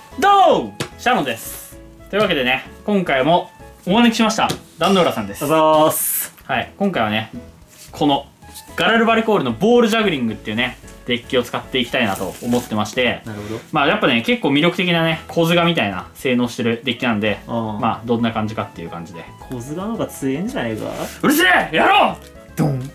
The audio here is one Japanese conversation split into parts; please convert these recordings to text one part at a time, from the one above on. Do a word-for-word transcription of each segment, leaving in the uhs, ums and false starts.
どうもシャロンです。というわけでね、今回もお招きしました壇ノ浦さんです。 あざーす。 はい、今回はね、このガラルバリコールのボールジャグリングっていうねデッキを使っていきたいなと思ってまして、 なるほど。 まあやっぱね結構魅力的なね小図画みたいな性能してるデッキなんで、 あまあどんな感じかっていう感じで。 小津川の方が強えんじゃねえか。 うるせえ、やろう。 ドン。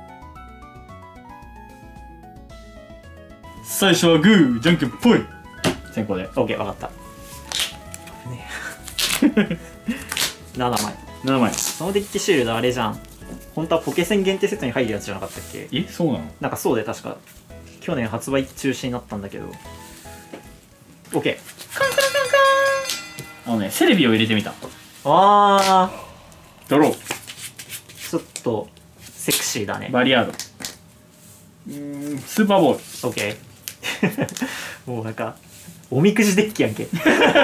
最初はグーじゃんけんぽい先行で。 オッケー、わかった。ねななまい。 ななまい。 そのデッキシールドあれじゃん。本当はポケセン限定セットに入るやつじゃなかったっけ？ え、そうなの？ なんかそうで確か去年発売中止になったんだけど。オッケー。 カンカンカンカン。あのね、セレビを入れてみた。 あドロー。 ー、ちょっとセクシーだね。 バリアード。うーん、スーパーボール。 オッケー。もうなんかおみくじデッキやんけ。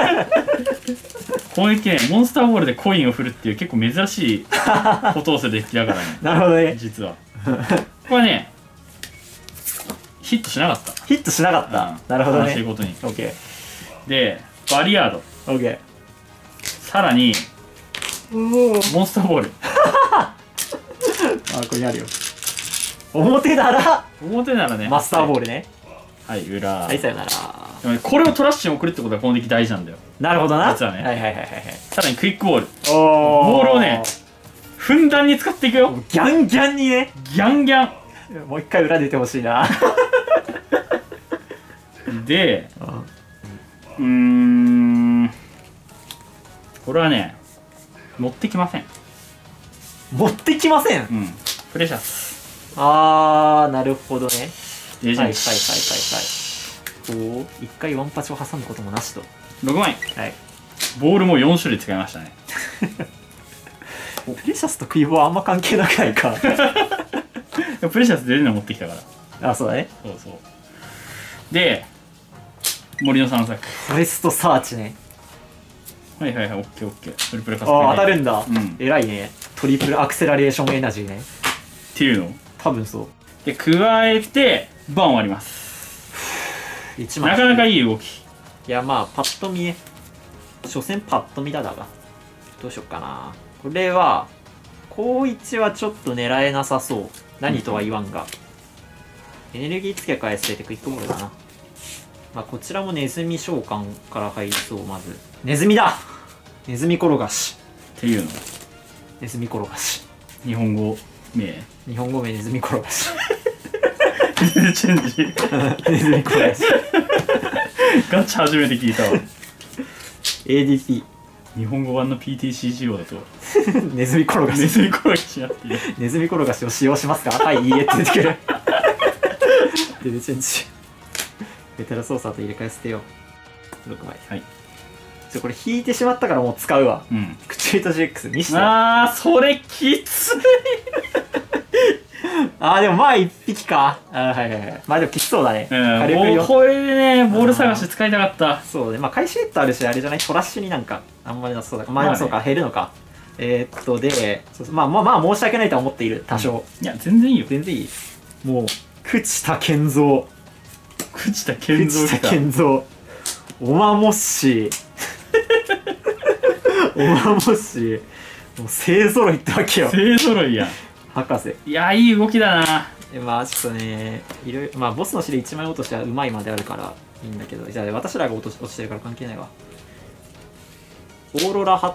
こういうね、モンスターボールでコインを振るっていう結構珍しいことをするデッキだからね。 なるほどね。 実はこれねヒットしなかった。 ヒットしなかった、 うん、 なるほどね。 悲しいことに。 オッケでバリアード、 ー。オッケさらにー。 モンスターボール。 あ、ここにあるよ。表なら表ならねマスターボール。 ルね。 はい、裏。 はい、さよなら。 でもね、これをトラッシュに送るってことはこのデッキ大事なんだよ。 なるほどな。 実はね。 はいはいはいはいはい。 さらにクイックボール。 おボールをねふんだんに使っていくよ。 ギャンギャンにね。 ギャンギャもう一回裏出てほしいな。 ンで、うーん、これはね持ってきません。 持ってきません。 うん、プレシャス。 あー、なるほどね。 レジェンド。 はいはいはいはいはい。おお、一回ワンパチを挟むこともなしと。 ろくまい。 はい。 ボールもよん種類使いましたね。 プレシャスとクイボはあんま関係なくないか。 プレシャス出るの持ってきたから。 あ、そうだね。 そうそう。で森の散策。 フォレストサーチね。 はいはいはい、オッケーオッケー。トリプルカスペあー、当たるんだ。 うん。 偉いね。トリプルアクセラレーションエナジーね。 っていうの多分そう。 で加えてバン終わります。 一枚なかなかいい動き。 いや、まあパッと見ね、所詮パッと見だだがどうしよっかな。これは高一はちょっと狙えなさそう。何とは言わんが、エネルギー付け替え捨ててクイックボールだな。まあこちらもネズミ召喚から入りそう。まずネズミだ。ネズミ転がし。 っていうのネズミ転がし。 日本語名。 日本語名ネズミ転がし。 チェンジ。 ネズミ転がし。 ガチ初めて聞いたわ。 エーディーピ日本語版の ピーティーシージーオー だとー ネズミ転がし。 ネズミ転がしなっていう。 ネズミ転がしを使用しますか。はい、いいえって出てくる。ででチェンジ。ベテラ操作と入れ替え捨てよう。ろくまい。 はい。 ちょ、これ引いてしまったからもう使うわ。 うん。 口糸 ジーエックス 見して。 あー、それきつい。 あー、でもまあ一匹か。あー、はいはいはい。まあでもきつそうだね。 うん、 軽くよ。 もうこれでねボール探し使いたかった。 そうね。まあ回収ヘッドあるし、あれじゃない、トラッシュになんかあんまりなさそうだから。まあでもそうか、減るのか。えー、っとで、そうそう、まあまあまあ申し訳ないとは思っている。多少。 いや全然いいよ。 全然いい。もう、朽田健三。 朽田健三朽田来た。 健三。おまもっしー。おまもっしー。もう勢ぞろいってわけよ。 勢ぞろいや。 博士。 いやいい動きだな。 でまあちょっとね、いろいろ、まあボスの指でいちまい落としはうまいまであるからいいんだけど、じゃあ私らが落とし落ちてるから関係ないわ。オーロラ張って、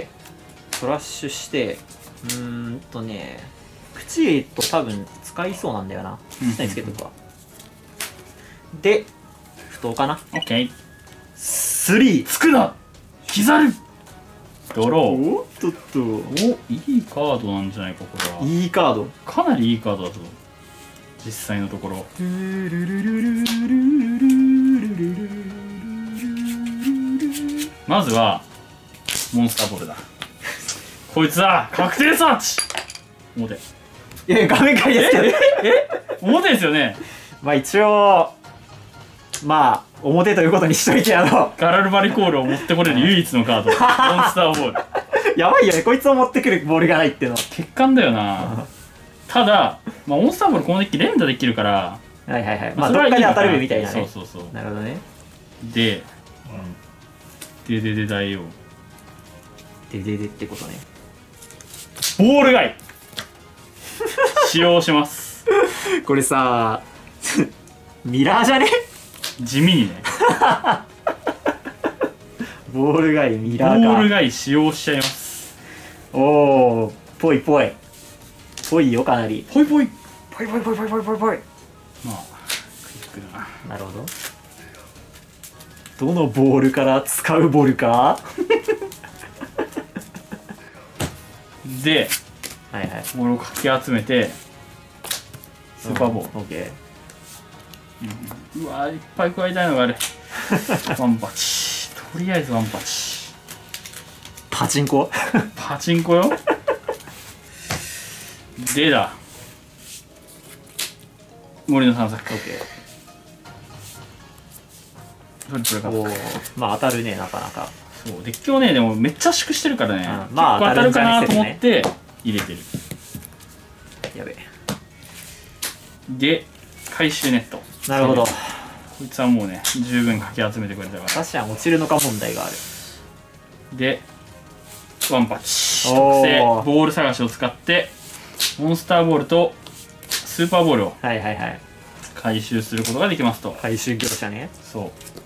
トラッシュして、うーんとね、口と多分使いそうなんだよな。下につけとくわ。で、不当かな。 オッケー。 スリー。 つくな膝るドロー。 おっとっと。 お、いいカードなんじゃないかこれは。 いいカード。 かなりいいカードだぞ実際のところ。まずはモンスターボールだ。こいつは確定サーチ。表。 いや、画面外ですけど。 え表ですよね。 まあ一応、まあ、表ということにしといてやろう。 ガラルバリコールを持ってこれる唯一のカードモンスターボール。 やばいよね、こいつを持ってくるボールがないっていうのは。 欠陥だよな。ただ、まあ、モンスターボールこのデッキ連打できるから、 はいはいはい。まあ、 それはいいのかなどっかで当たるみたいなね。 そうそうそう。 なるほどね。 で、 でででだよ。 でででってことね。 ボールガイ使用します。 これさミラーじゃね？ 地味にね。 ボールガイミボラーか。 ールガイ使用しちゃいます。 おお、ぽいぽいぽいよ、かなりぽいぽい。 ぽいぽいぽいぽいぽいぽいぽい。 まあクリックだな。 なるほど。どのボールから使うボールか。 ではいはい。 ボールをかき集めてスーパーボール、 オッケー。 うん、うわーいっぱい加えたいのがある。ワンパチ、とりあえずワンパチ。 パチンコ。 パチンコよ。でだ森の散策。 オッケトリプルカー。おおッまあ当たるね、なかなか。 ト。そうデッキをねでもめっちゃ縮してるからね、 うんまあ結構当たるかなと思当たるんじって入れてる。 やべえ。 で回収ネット。 なるほど。 こいつはもうね十分かき集めてくれたから。 確かに落ちるのか問題がある。 でワンパチおー特製ボール探しを使ってモンスターボールとスーパーボールをはいはいはい。 回収することができますと。 回収業者ね。 そう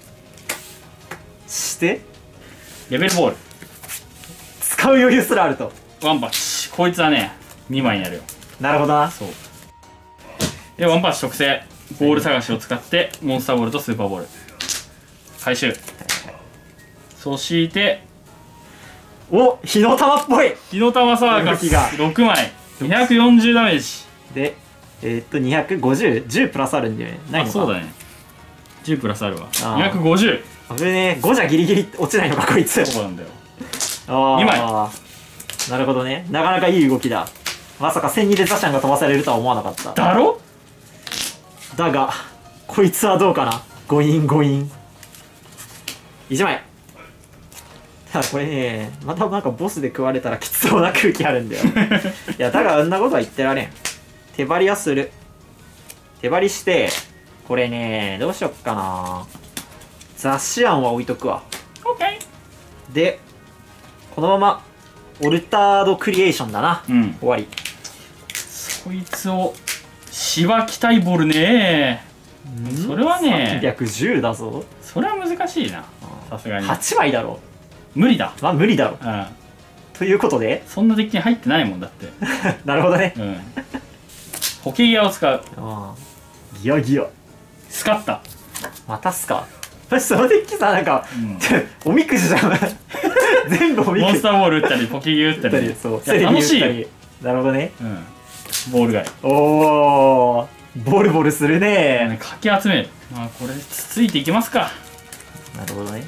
してレベルボール使う余裕すらあると。 ワンパチ。こいつはねにまいになるよ。 なるほどな。 そうでワンパチ特製ボール探しを使ってモンスターボールとスーパーボール回収。そしてお、火の玉っぽい。 火の玉サーカ動きがスろくまいにひゃくよんじゅうダメージで、えー、っとにひゃくごじゅう、じゅうプラスあるんだよね。ないのか。 あそうだね。じゅうプラスあるわ。 あーにひゃくごじゅう。 危ねえ。ごじゃギリギリ落ちないのかこいつ。 そうなんだよ。 ああにまい。 なるほどね。なかなかいい動きだ。まさかせんにでザシャンが飛ばされるとは思わなかった。 だろ。 だがこいつはどうかな。ゴインゴインいちまい。ただこれね、またなんかボスで食われたらきつそうな空気あるんだよ。いやだがあんなことは言ってられん。手張りはする。手張りしてこれねどうしよっかな。雑誌案は置いとくわ。 オッケでこのままオルタードクリエーションだな。 ー。うん終わり。 そいつをしばきたいボールね。それはねさんびゃくじゅうだぞ。 それは難しいな。さすがにはちまいだろ。 無理だ。 まあ無理だろ。 うんということでそんなデッキに入ってないもんだって。 なるほどね。 うんポケギアを使う。 ああギヤギヤ。 スカッタ。 またっすか。そのデッキさなんか、 うんおみくじじゃん。全部おみくじ。 モンスターボール打ったりポケギア打ったりそういや楽しいよ。 なるほどね。 うんボールガイおおボルボルするね。 かき集める。まあこれつついていきますか。 なるほどね。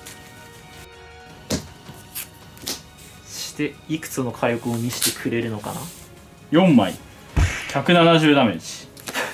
していくつの火力を見せてくれるのかな。 よんまいひゃくななじゅうダメージ。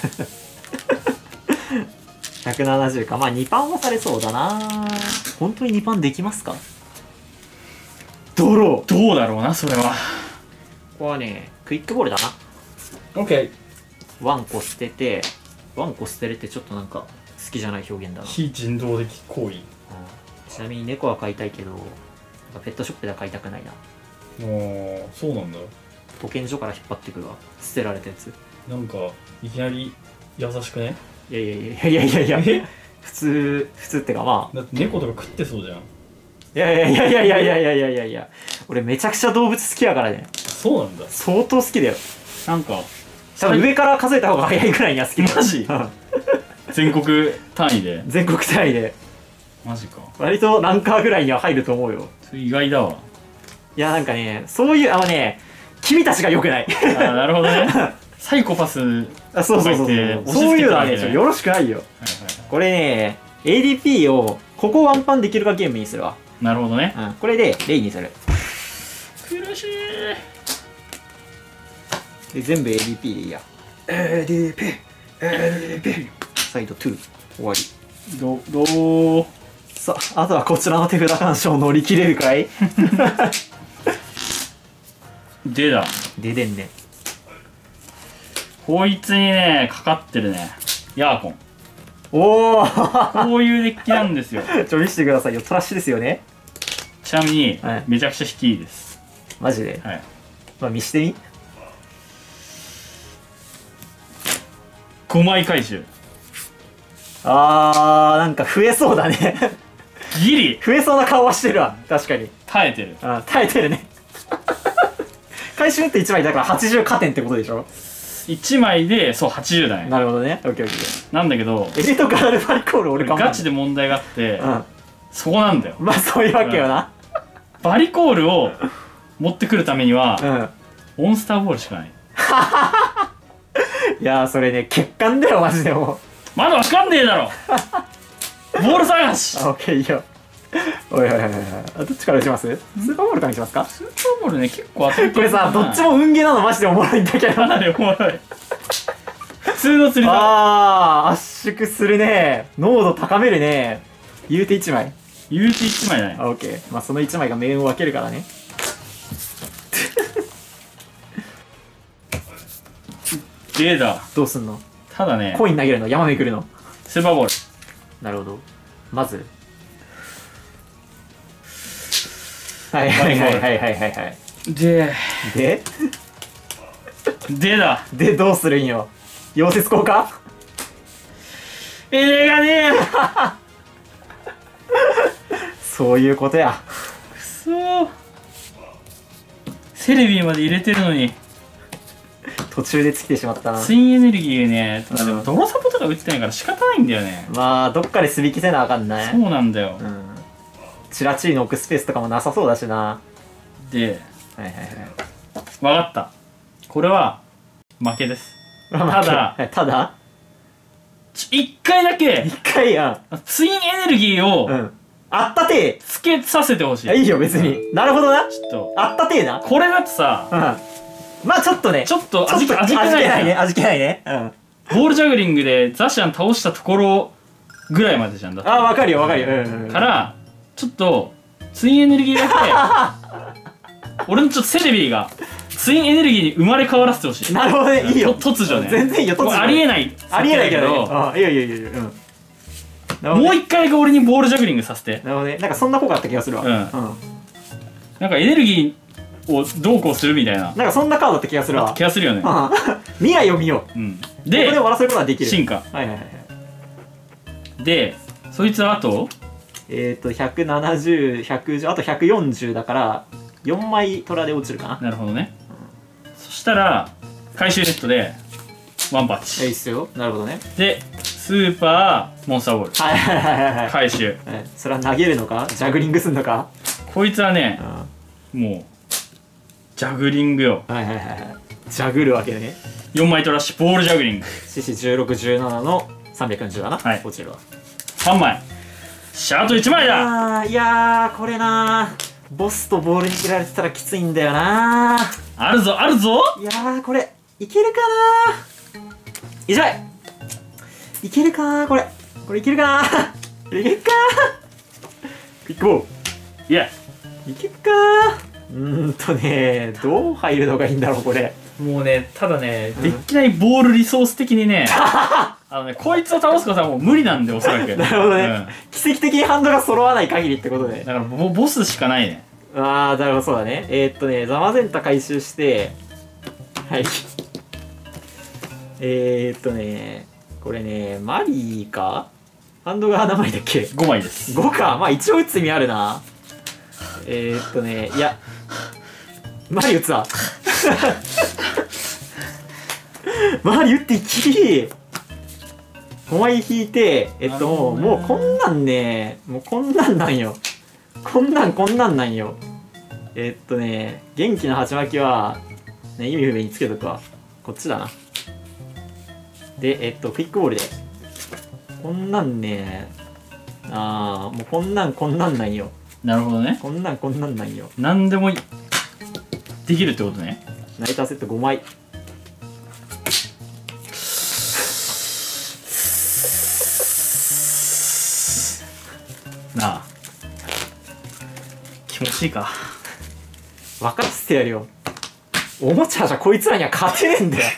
ひゃくななじゅうか。まあにパンはされそうだな。本当ににパンできますか。ドロー。 どうだろうなそれは。 ここはねクイックボールだな。 オッケー。 ワンコ捨てて、ワンコ捨てるってちょっとなんか好きじゃない表現だな。 非人道的行為。 ちなみに猫は飼いたいけど、なんかペットショップでは飼いたくないな。 おーそうなんだ。 保健所から引っ張ってくるわ。捨てられたやつ。 なんかいきなり優しくね。 いやいやいやいやいやいやいや普通、普通ってかまあ。 だって猫とか食ってそうじゃん。 いやいやいやいやいやいやいやいやいやいや俺めちゃくちゃ動物好きやからね。 そうなんだ。 相当好きだよ。 なんか多分上から数えた方が早いくらいには好きだよ。 マジうん全国単位で。 全国単位で。 マジか。 割とランカーぐらいには入ると思うよ。 それ意外だわ。 いやなんかね、そういう、あのね、君たちが良くない。 あーなるほどね。サイコパス。はいあそうそうそうそう。 押し付けてたそういうのはね、 わけねちょよろしくないよ。 はいこれね、エーディーピー をここワンパンできるかゲームにするわ。 なるほどね。 うん。これでレイにする。 苦しい。 で、全部 エーディーピー でいいや。エーディーピー、エーディーピー。サイドに終わり。 どどう。 さあ、あとはこちらの手札干渉乗り切れるかい。 でだ。 ででんね。 こいつにねかかってるねヤーコン。 おおこういうデッキなんですよ。 ちょ見せてくださいよ。トラッシュですよね。 ちなみに、 はい、 めちゃくちゃ引きいいです。 マジで。 はい。 まあ見してみ。 ごまい回収。 あー、なんか増えそうだね。 ギリ増えそうな顔はしてるわ。確かに。 耐えてる。 あ、耐えてるね。回収っていちまいだからはちじゅう加点ってことでしょ。 いちまいで、そう、はちじゅうだね。 なるほどね。オッケーオッケー。 なんだけど、 エリートガールバリコール俺ガチで問題があって、うん、そこなんだよ。 まあそういうわけよな。 うん、バリコールを持ってくるためには、うん、モンスターボールしかない。 いやー、それね、欠陥だよ、マジでもう。 まだわかんねえだろ。ボール探し。 あ、オッケー、いいよ。おいおいおいおい、どっちから打ちます？スーパーボールからにしますか？ スーパーボールね、結構当たってる。 これさ、どっちも運ゲーなのマジでおもろいんだけど。 かなりおもろい。普通の釣りだ。 あー、圧縮するね。濃度高めるね。言うていちまい。 言うていちまいだね。 あ、オッケー。まあそのいちまいが命運を分けるからね。 ゲーだ。 どうすんの？ ただね、 コイン投げるの？山めくるの？ スーパーボール。 なるほど。まずはいはいはいはいはいはいはい。 でででだ。 でどうするんよ。溶接効果？ えれがねえ。 そういうことや。 くそー。セレビーまで入れてるのに途中で尽きてしまったな。 ツインエネルギーね、でも泥サポとか打ってないから仕方ないんだよね。 まあどっかで素引きせなあかんない。 そうなんだよ。うん、 チラチーの置くスペースとかもなさそうだしな。 で、 はいはいはい。 分かった。これは負けです。ただ、 ただ一回だけ、 一回やツインエネルギーを、うん、 あったてーつけさせてほしい。 いいよ別に、うん、なるほどな。 ちょっとあったてーな。 これだってさ、 うん、まあちょっとね、 ちょっと味気ないね、味気ないね。うん。 ボールジャグリングでザシャン倒したところぐらいまでじゃんだって。 ああ、わかるよわかるよ。うんうん。 から、ちょっと、ツインエネルギーだけ、俺のちょっとセレビーが、ツインエネルギーに生まれ変わらせてほしい。 なるほどね、いいよ。 突如ね。 全然いいよ、突如。 ありえない。 ありえないけど。ああ、いやいやいやいや、 うん。もう一回が俺にボールジャグリングさせて。 なるほどね。なんかそんな効果あった気がするわ。うん。 なんかエネルギーをどうこうするみたいな。 なんかそんなカードだった気がするわ。 気がするよね。 未来を見よう。うん。 で、ここで終わらせることができる。 進化。 はいはいはい。 で、そいつはあとえっと、ひゃくななじゅう、ひゃくじゅう、あとひゃくよんじゅうだから、よんまいトラで落ちるかな。 なるほどね。そしたら、回収ネットで、ワンパッチ。 いいっすよ。なるほどね。 で、スーパーモンスターボール。 はいはいはいはい。 回収。 それは投げるのかジャグリングすんのか。 こいつはね、もう、ジャグリングよ。 はいはいはいはい。ジャグるわけね。 よんまいトラッシュ、ボールジャグリング。 獅子じゅうろく、じゅうななのさんびゃくよんじゅうだな。はい。落ちるわ。 さんまい。しゃあといちまいだ。 あー、いやー、これなー。ボスとボールに切られてたらきついんだよなー。 あるぞ、あるぞ。いやー、これ、いけるかなー。いちまい。いけるかなー、これ。これいけるかなー。いけるかー。クイックボール。 いや。 いけるかー。うーんとねー、どう入るのがいいんだろう、これ。 もうね、ただね、できないボールリソース的にね、あのね、こいつを倒すことはもう無理なんで、おそらく。 なるほどね、うん。奇跡的にハンドが揃わない限りってことで。 だからボ、ボスしかないね。 あー、なるほど、そうだね。えー、っとね、ザマゼンタ回収して、はい。えーっとね、これね、マリーかハンドが何枚だっけ ? ご 枚です。 ごか。まあ一応打つ意味あるな。えーっとね、いや、マリー打つわ。マリー打っていきごまい引いて、えっともう、もうこんなんね、もうこんなんなんよ。こんなんこんなんなんよ。えっとね、元気な鉢巻きは、ね、意味不明につけとくわ。こっちだな。で、えっと、クイックボールで。こんなんね、あー、もうこんなんこんなんなんよ。 なるほどね。 こんなんこんなんなんよ。 なんでもできるってことね。 ナイターセットごまい。 なあ。気持ちいいか。 分からせてやるよ。おもちゃじゃこいつらには勝てねえんだよ。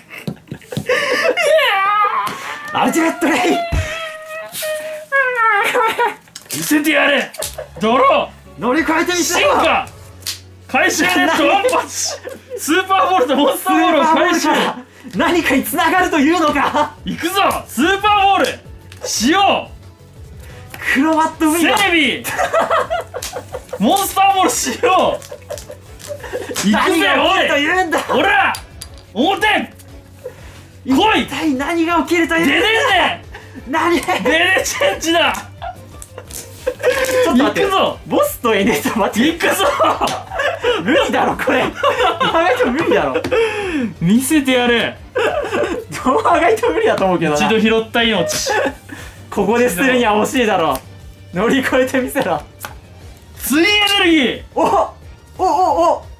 アルティメットレイ見せてやれドロー乗り越えてみせ進ろ。 化回収ネットワンパッチスーパーボールとモンスターボールを回収。 何かに繋がるというのか。 いくぞスーパーボールしよクロマットうセウィンガー。 レビモンスターボールしよう。いくぜ何が起きるとおいいうんだ。 おら表来い一体何が起きるとい出ねうんだ。 え何。 ねデレチェンジだ。 ちょっと待って行くぞボスとエネと待って行くぞ無理だろこれ。やめても無理だろ。 見せてやれ。 どうあがいても無理だと思うけどな。 一度拾った命ここで捨てるには惜しいだろ。乗り越えてみせろ。 ツインエネルギー。 おおおお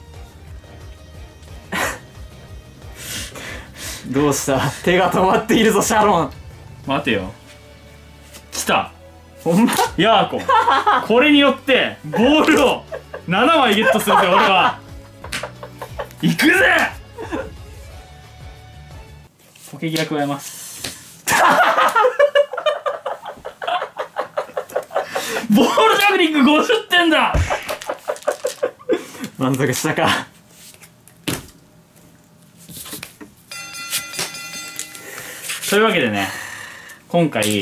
どうした手が止まっているぞシャロン。 待てよ来たほんまヤーコンこれによってボールをななまいゲットするぜ俺は。行くぜ。ポケギア加えますボールジャグリングごじゅってんだ。 満足したか。 というわけでね今回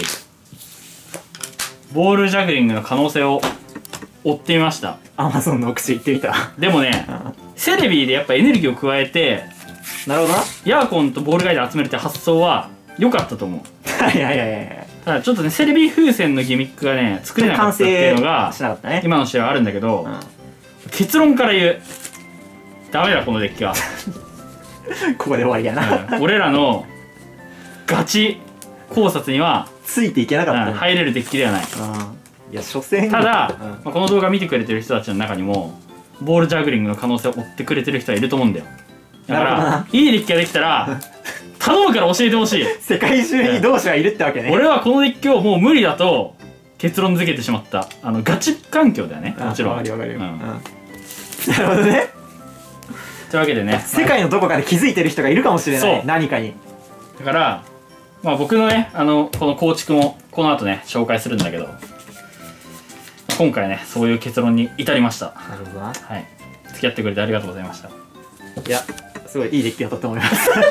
ボールジャグリングの可能性を追ってみました。 アマゾンの奥地行ってみた。 でもねセレビーでやっぱエネルギーを加えてなるほどな。 ヤーコンとボールガイド集めるって発想は良かったと思う。 はいはいはいはいただちょっとねセレビー風船のギミックがね作れなかったっていうのがしなかったね。 今の試合はあるんだけど、 うん、 結論から言うダメだこのデッキは、 ここで終わりやな、 うん、俺らのガチ考察には、 ついていけなかった、ね、 うん、入れるデッキではない。 うん、いや所詮ただ、 うん、 まあ、この動画見てくれてる人たちの中にもボールジャグリングの可能性を追ってくれてる人はいると思うんだよ。だからいいデッキができたら頼むから教えてほしい。 世界中に同志はいるってわけね。 俺はこのデッキをもう無理だと結論付けてしまった。あのガチ環境だよね、もちろん。 わかるわかるよ、 うんうん、なるほどね。 というわけでね世界のどこかで気づいてる人がいるかもしれない、 そう何かに。 だからまあ僕のねあのこの構築もこの後ね紹介するんだけど、今回ねそういう結論に至りました。 なるほどな。 はい、付き合ってくれてありがとうございました。 いやすごいいいデッキだったと思いますはい、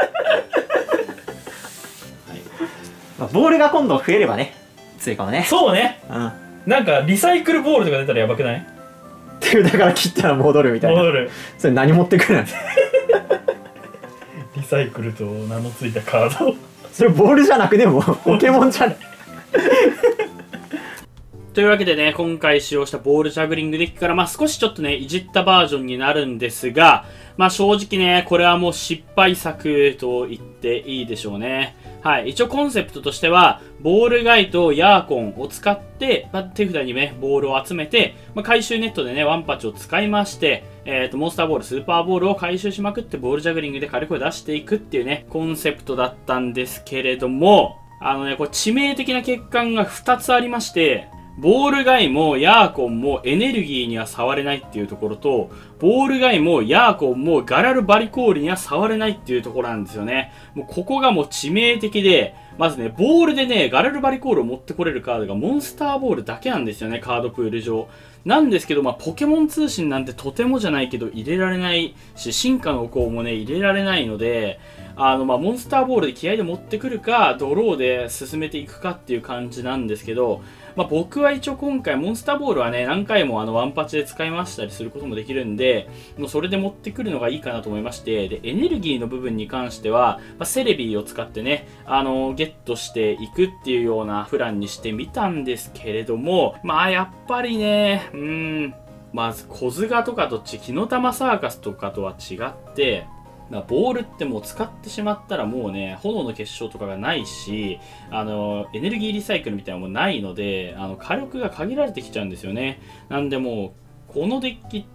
まあ、ボールが今度増えればね強いかもね。 そうね、 うん、 なんかリサイクルボールとか出たらやばくない？ っていうだから切ったら戻るみたいな。 戻る。 それ何持ってくるんリサイクルと名の付いたカードそれボールじゃなくてもポケモンじゃねというわけでね、今回使用したボールジャグリングデッキから、まあ少しちょっとね、いじったバージョンになるんですが、まあ正直ね、これはもう失敗作と言っていいでしょうね。はい。一応コンセプトとしては、ボールガイとヤーコンを使って、まあ、手札にね、ボールを集めて、まあ、回収ネットでね、ワンパッチを使いまして、えっと、モンスターボール、スーパーボールを回収しまくって、ボールジャグリングで火力を出していくっていうね、コンセプトだったんですけれども、あのね、これ致命的な欠陥がふたつありまして、ボールガイもヤーコンもエネルギーには触れないっていうところと、ボールガイもヤーコンもガラルバリコールには触れないっていうところなんですよね。もうここがもう致命的で、まずね、ボールでね、ガラルバリコールを持ってこれるカードがモンスターボールだけなんですよね、カードプール上。なんですけど、まあ、ポケモン通信なんてとてもじゃないけど入れられないし、進化の子もね、入れられないので、あの、まあ、モンスターボールで気合で持ってくるか、ドローで進めていくかっていう感じなんですけど、まあ、僕は一応今回モンスターボールはね、何回もあのワンパチで使い回したりすることもできるんで、もうそれで持ってくるのがいいかなと思いまして、で、エネルギーの部分に関しては、まあ、セレビーを使ってね、あの、ゲットしていくっていうようなプランにしてみたんですけれども、まあ、やっぱりね、うーん、まず小塚とかとち、火の玉サーカスとかとは違って、ボールってもう使ってしまったらもうね、炎の結晶とかがないし、あの、エネルギーリサイクルみたいなのもないので、あの、火力が限られてきちゃうんですよね。なんでもう、このデッキって、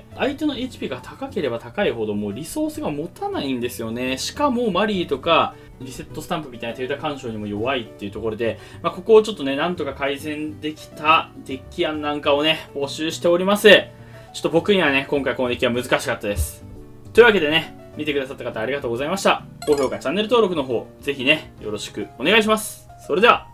相手の エイチピー が高ければ高いほどもうリソースが持たないんですよね。しかもマリーとか、リセットスタンプみたいな手札干渉にも弱いっていうところで、まあ、ここをちょっとね、なんとか改善できたデッキ案なんかをね、募集しております。ちょっと僕にはね、今回このデッキは難しかったです。というわけでね、見てくださった方ありがとうございました。高評価、チャンネル登録の方、ぜひね、よろしくお願いします。それでは。